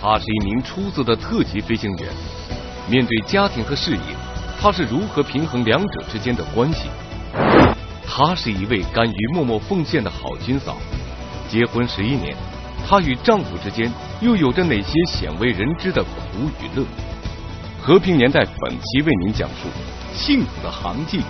他是一名出色的特级飞行员。面对家庭和事业，他是如何平衡两者之间的关系？她是一位甘于默默奉献的好军嫂。结婚11年，她与丈夫之间又有着哪些鲜为人知的苦与乐？和平年代本期为您讲述幸福的航迹。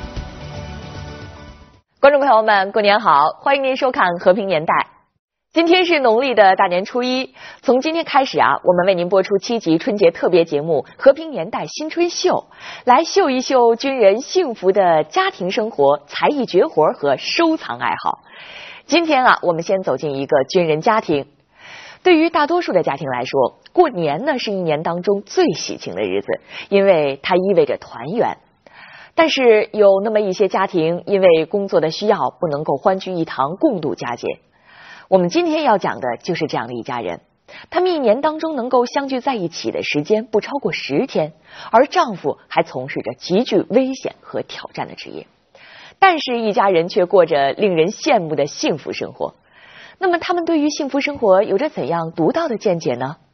观众朋友们，过年好，欢迎您收看和平年代。今天是农历的大年初一，从今天开始我们为您播出7集春节特别节目《和平年代新春秀》，来秀一秀军人幸福的家庭生活、才艺绝活和收藏爱好。今天我们先走进一个军人家庭。对于大多数的家庭来说，过年呢是一年当中最喜庆的日子，因为它意味着团圆。但是有那么一些家庭因为工作的需要，不能够欢聚一堂共度佳节。我们今天要讲的就是这样的一家人，他们一年当中能够相聚在一起的时间不超过10天，而丈夫还从事着极具危险和挑战的职业，但是一家人却过着令人羡慕的幸福生活。那么他们对于幸福生活有着怎样独到的见解呢？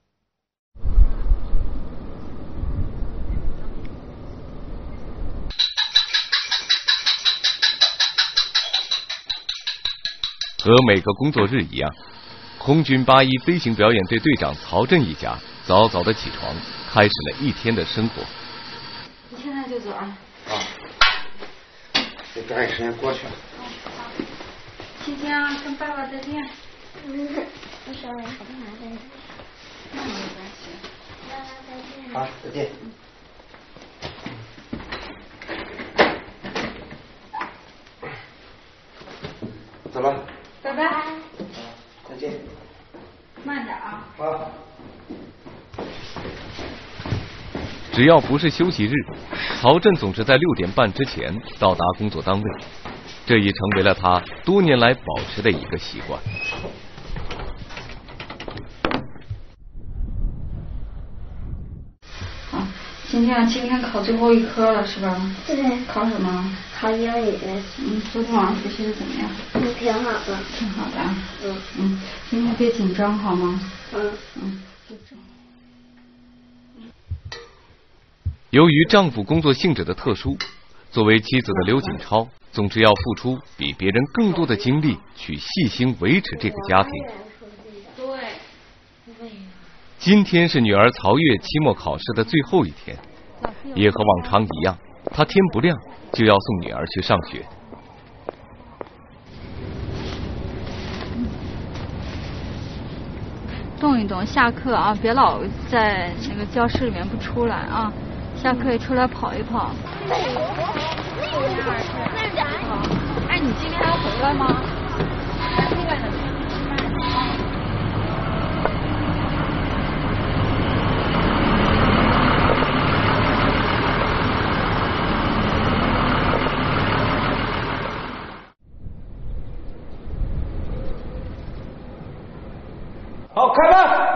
和每个工作日一样，空军81飞行表演队队长曹震一家早早的起床，开始了一天的生活。 你现在就走啊？ 得抓紧时间过去了。 晴晴跟爸爸再见。 我稍微好不拿再见。 那没关系。 爸爸再见。 好，再见。走了。 拜拜。 再见。 慢点啊。 好。 只要不是休息日，曹震总是在6点半之前到达工作单位，这已成为了他多年来保持的一个习惯。 今天考最后一科了是吧？ 对。 考什么？ 考英语。 昨天晚上学习的怎么样？ 挺好的。 挺好的。今天别紧张好吗？就这。 由于丈夫工作性质的特殊，作为妻子的刘锦超总是要付出比别人更多的精力去细心维持这个家庭。 对。 今天是女儿曹月期末考试的最后一天，也和往常一样，她天不亮就要送女儿去上学。 动一动，下课别老在那个教室里面不出来啊，下课也出来跑一跑。哎，你今天还要回来吗？ 好，开门。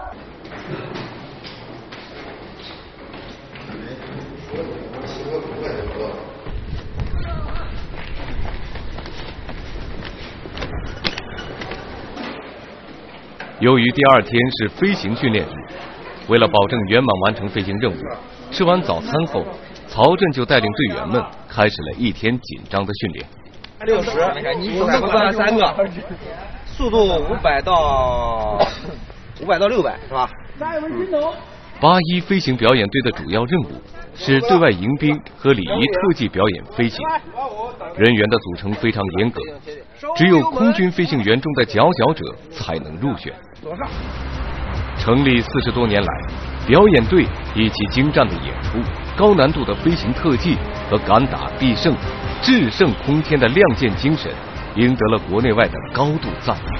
由于第2天是飞行训练日，为了保证圆满完成飞行任务，吃完早餐后，曹震就带领队员们开始了一天紧张的训练。 60，你总共算了3个，速度500到600是吧 ？81飞行表演队的主要任务是对外迎宾和礼仪特技表演飞行，人员的组成非常严格，只有空军飞行员中的佼佼者才能入选。成立40多年来，表演队以其精湛的演出、高难度的飞行特技和敢打必胜、制胜空天的亮剑精神，赢得了国内外的高度赞誉。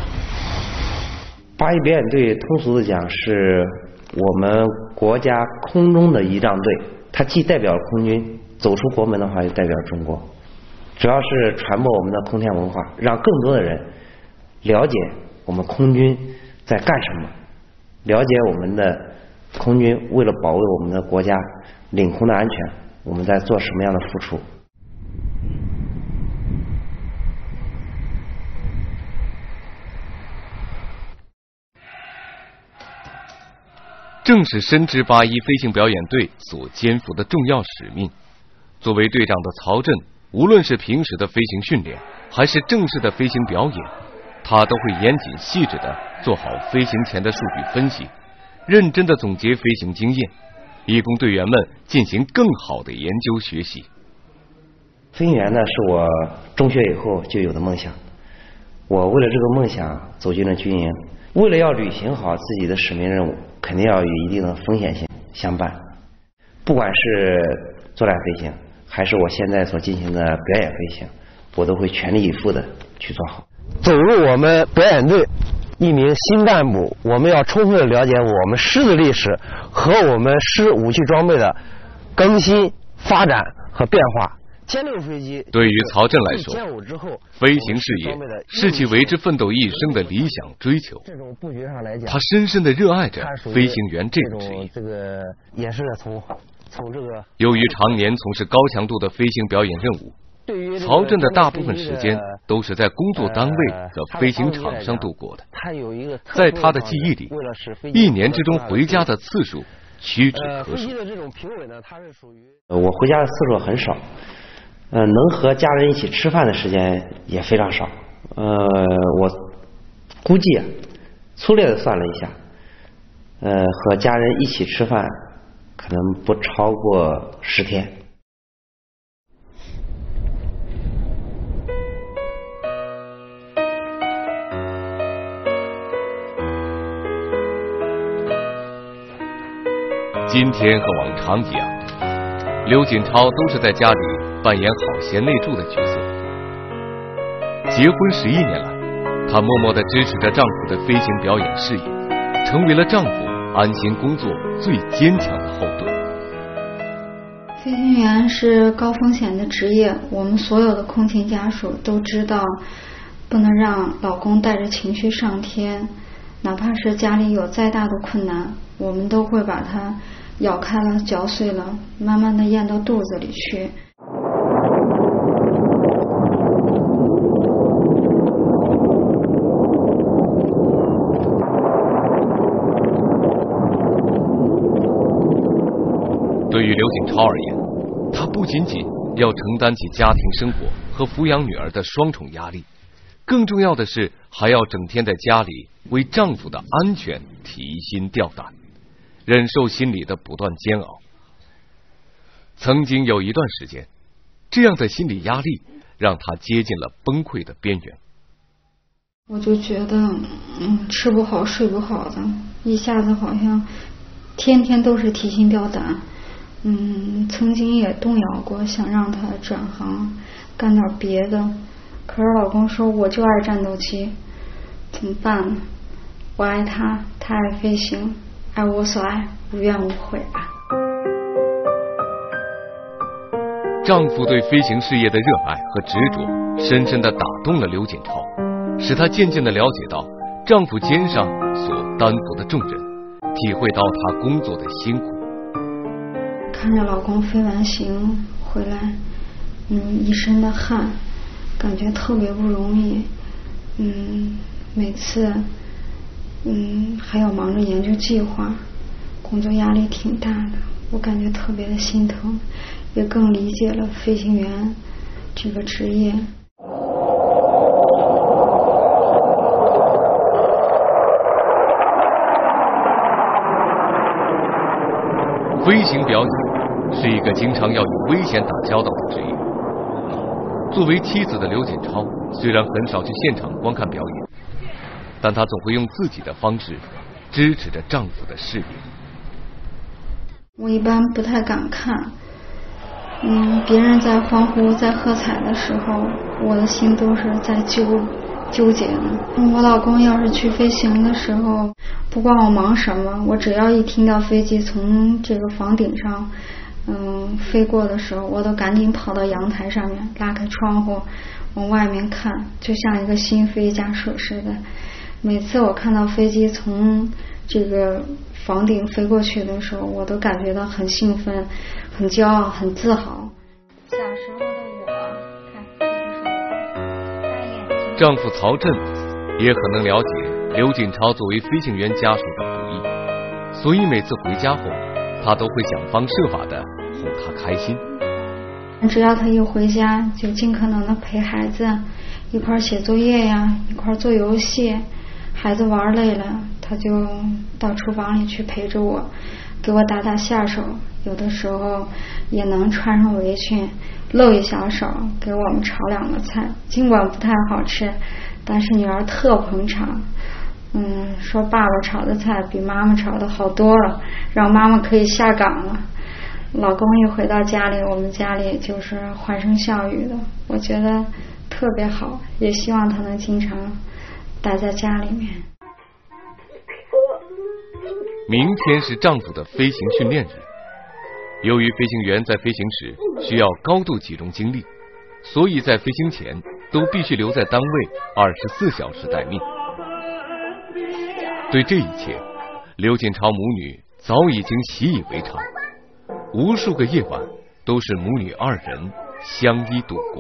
81表演队通俗的讲是我们国家空中的仪仗队，它既代表了空军，走出国门的话也代表中国，主要是传播我们的空天文化，让更多的人了解我们空军在干什么，了解我们的空军为了保卫我们的国家领空的安全，我们在做什么样的付出。 正是深知八一飞行表演队所肩负的重要使命。作为队长的曹震，无论是平时的飞行训练，还是正式的飞行表演，他都会严谨细致地做好飞行前的数据分析，认真地总结飞行经验，以供队员们进行更好的研究学习。 飞行员呢，是我中学以后就有的梦想。我为了这个梦想走进了军营，为了要履行好自己的使命任务，肯定要与一定的风险性相伴。不管是作战飞行，还是我现在所进行的表演飞行，我都会全力以赴的去做好。 走入我们表演队，一名新干部，我们要充分了解我们师的历史和我们师武器装备的更新、发展和变化。歼六飞机对于曹震来说，飞行事业是其为之奋斗一生的理想追求。 这种布局上来讲， 他深深地热爱着飞行员这个职业。 这个也是从这个。 由于常年从事高强度的飞行表演任务，曹震的大部分时间都是在工作单位和飞行场上度过的。在他的记忆里，一年之中回家的次数屈指可数。 我回家的次数很少。能和家人一起吃饭的时间也非常少。我估计粗略的算了一下，和家人一起吃饭可能不超过10天。 今天和往常一样，刘锦超都是在家里扮演好贤内助的角色。结婚11年来，她默默地支持着丈夫的飞行表演事业，成为了丈夫安心工作最坚强的后盾。 飞行员是高风险的职业，我们所有的空勤家属都知道，不能让老公带着情绪上天，哪怕是家里有再大的困难，我们都会把它咬开了、嚼碎了，慢慢的咽到肚子里去。 对于刘锦超而言，她不仅仅要承担起家庭生活和抚养女儿的双重压力，更重要的是还要整天在家里为丈夫的安全提心吊胆，忍受心里的不断煎熬。曾经有一段时间，这样的心理压力让她接近了崩溃的边缘。 我就觉得吃不好睡不好的，一下子好像天天都是提心吊胆。曾经也动摇过，想让他转行干点别的，可是老公说我就爱战斗机，怎么办呢？我爱他，他爱飞行，爱我所爱，无怨无悔吧。 丈夫对飞行事业的热爱和执着，深深地打动了刘锦超，使她渐渐地了解到丈夫肩上所担负的重任，体会到他工作的辛苦。 看着老公飞完行回来，一身的汗，感觉特别不容易。每次还要忙着研究计划，工作压力挺大的，我感觉特别的心疼，也更理解了飞行员这个职业。 飞行表演是一个经常要与危险打交道的职业。作为妻子的刘锦超，虽然很少去现场观看表演，但她总会用自己的方式支持着丈夫的事业。 我一般不太敢看，别人在欢呼在喝彩的时候，我的心都是在纠结的。我老公要是去飞行的时候，不管我忙什么，我只要一听到飞机从这个房顶上飞过的时候，我都赶紧跑到阳台上面，拉开窗户往外面看，就像一个新飞家属似的。每次我看到飞机从这个房顶飞过去的时候，我都感觉到很兴奋、很骄傲、很自豪。小时候的我，看这就是我，大眼睛。 丈夫曹震也很能了解刘锦超作为飞行员家属的不易。 所以每次回家后，他都会想方设法的哄他开心。 只要他一回家，就尽可能的陪孩子一块写作业呀，一块做游戏。孩子玩累了，他就到厨房里去陪着我，给我打打下手。有的时候也能穿上围裙，露一小手，给我们炒2个菜。尽管不太好吃，但是女儿特捧场。说爸爸炒的菜比妈妈炒的好多了，让妈妈可以下岗了。老公一回到家里，我们家里就是欢声笑语的，我觉得特别好，也希望他能经常待在家里面。 明天是丈夫的飞行训练日，由于飞行员在飞行时需要高度集中精力，所以在飞行前都必须留在单位24小时待命。对这一切，刘锦超母女早已经习以为常，无数个夜晚都是母女2人相依度过。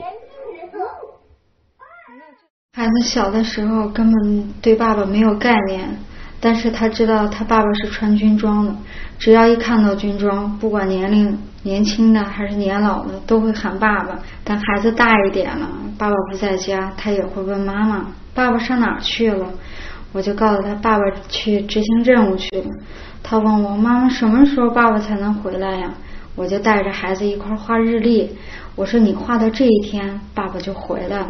孩子小的时候根本对爸爸没有概念，但是他知道他爸爸是穿军装的，只要一看到军装，不管年龄年轻的还是年老的都会喊爸爸。但孩子大一点了，爸爸不在家，他也会问妈妈爸爸上哪儿去了。我就告诉他爸爸去执行任务去了。他问我妈妈什么时候爸爸才能回来呀？我就带着孩子一块画日历，我说你画到这一天爸爸就回来了。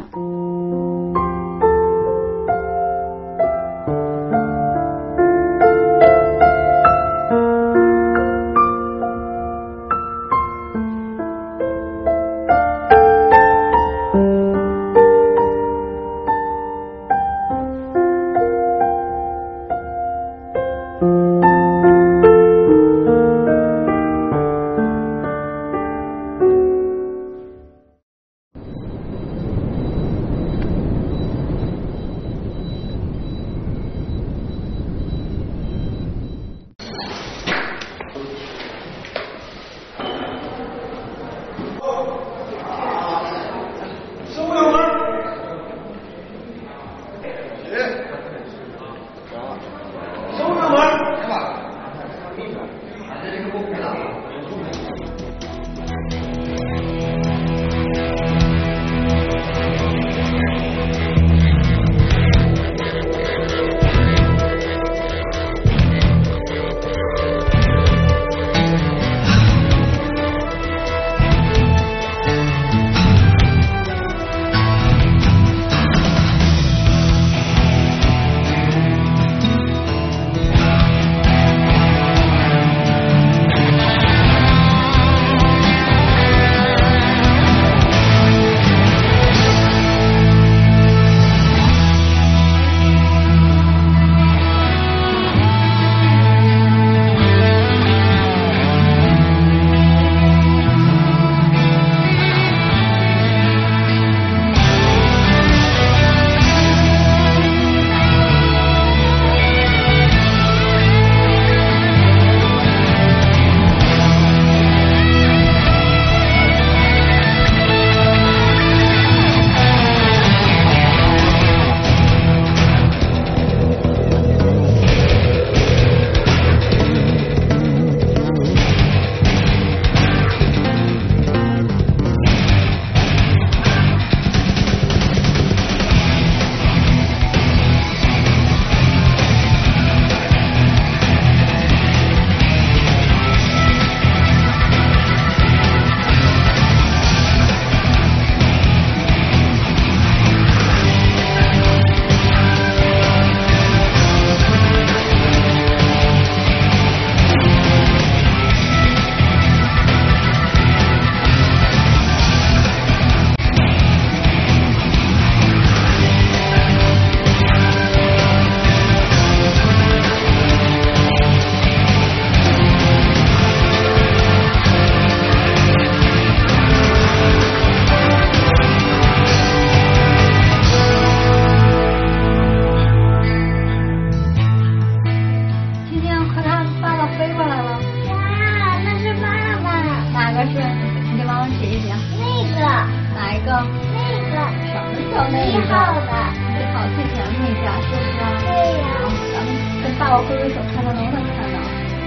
爸爸挥挥手，看到能不能看到？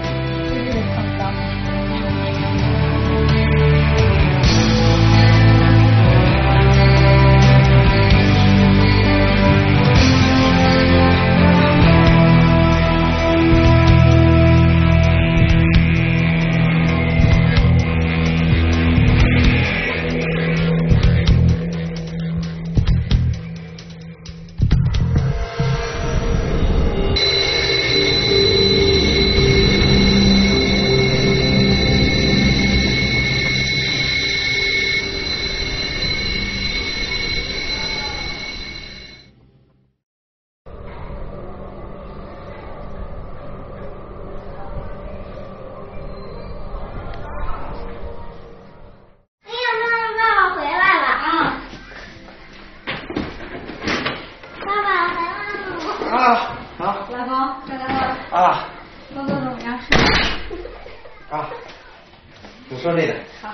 老公，快来吧。 啊。 多多种粮食。 啊。你说累的。 好。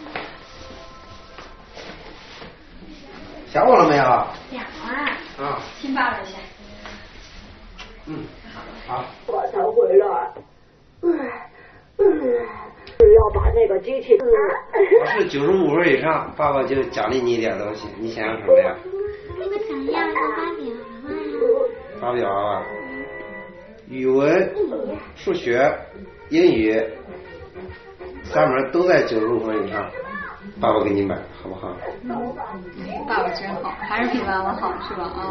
想我了没有？ 想啊。 啊。 亲爸爸一下。 好。 我才回来。要把那个机器。 我是95分以上，爸爸就奖励你一点东西，你想要什么呀？ 我想要个芭比娃娃。语文、数学、英语3门都在95分以上，爸爸给你买，好不好？ 爸爸真好，还是比妈妈好是吧？啊。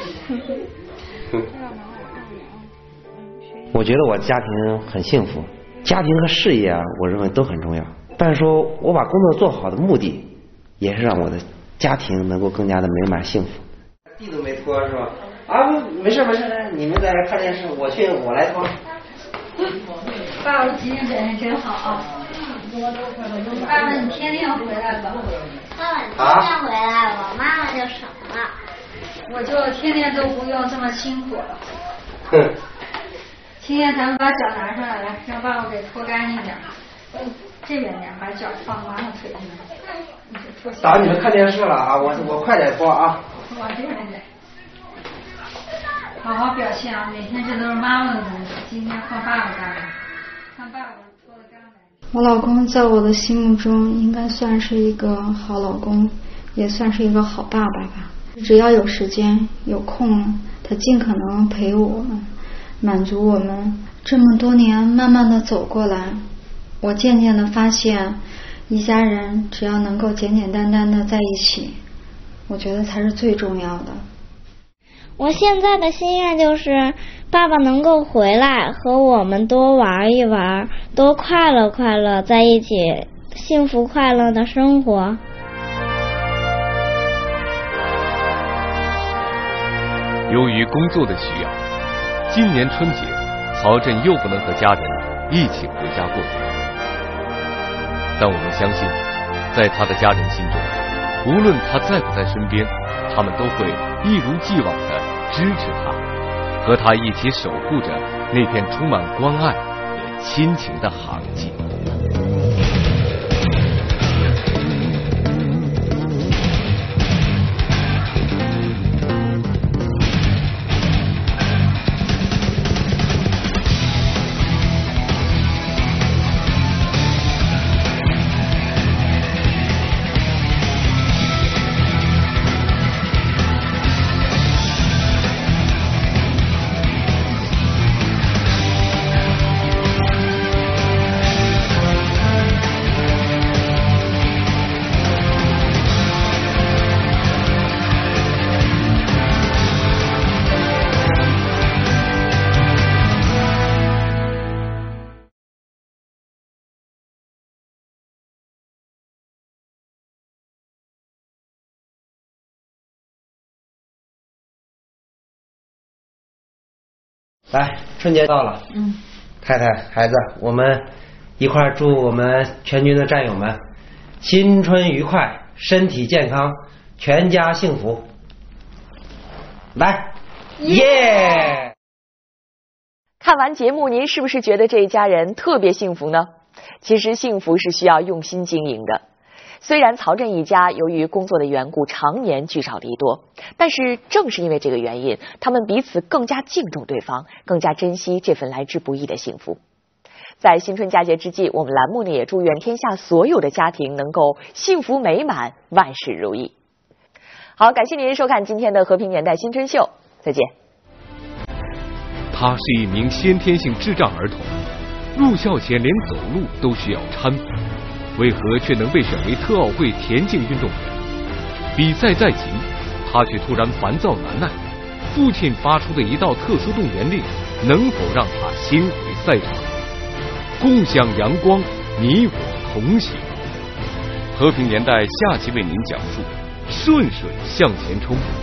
我觉得我家庭很幸福，家庭和事业啊，我认为都很重要。但是说我把工作做好的目的，也是让我的家庭能够更加的美满幸福。 地都没拖是吧？啊，没事，你们在这看电视，我来拖。 爸爸今天表现真好啊！爸爸，你天天回来吧。 爸爸，你天天回来，我妈妈就省了。 我就天天都不用这么辛苦了。 哼。 今天咱们把脚拿上来，让爸爸给拖干净点。这边点，把脚放妈妈腿上。 打你们看电视了啊！我快点拖啊！ 往这边来。好好表现啊！每天这都是妈妈的东西，今天换爸爸干了，看爸爸拖得干干净。 我老公在我的心目中应该算是一个好老公，也算是一个好爸爸吧。只要有时间有空，他尽可能陪我们，满足我们。这么多年慢慢的走过来，我渐渐的发现，一家人只要能够简简单单的在一起，我觉得才是最重要的。 我现在的心愿就是爸爸能够回来和我们多玩一玩，多快乐快乐在一起，幸福快乐的生活。 由于工作的需要，今年春节曹振又不能和家人一起回家过年。但我们相信，在他的家人心中，无论他在不在身边，他们都会一如既往的支持他，和他一起守护着那片充满关爱和亲情的航迹。 来，春节到了，太太、孩子，我们一块儿祝我们全军的战友们新春愉快，身体健康，全家幸福。来，耶！ 看完节目，您是不是觉得这一家人特别幸福呢？其实幸福是需要用心经营的。虽然曹振一家由于工作的缘故常年聚少离多，但是正是因为这个原因，他们彼此更加敬重对方，更加珍惜这份来之不易的幸福。在新春佳节之际，我们栏目呢也祝愿天下所有的家庭能够幸福美满，万事如意。好，感谢您收看今天的和平年代新春秀，再见。 他是一名先天性智障儿童，入校前连走路都需要搀扶，为何却能被选为特奥会田径运动员？比赛在即，他却突然烦躁难耐，父亲发出的一道特殊动员令，能否让他先回赛场？共享阳光，你我同行。和平年代下期为您讲述：顺顺向前冲。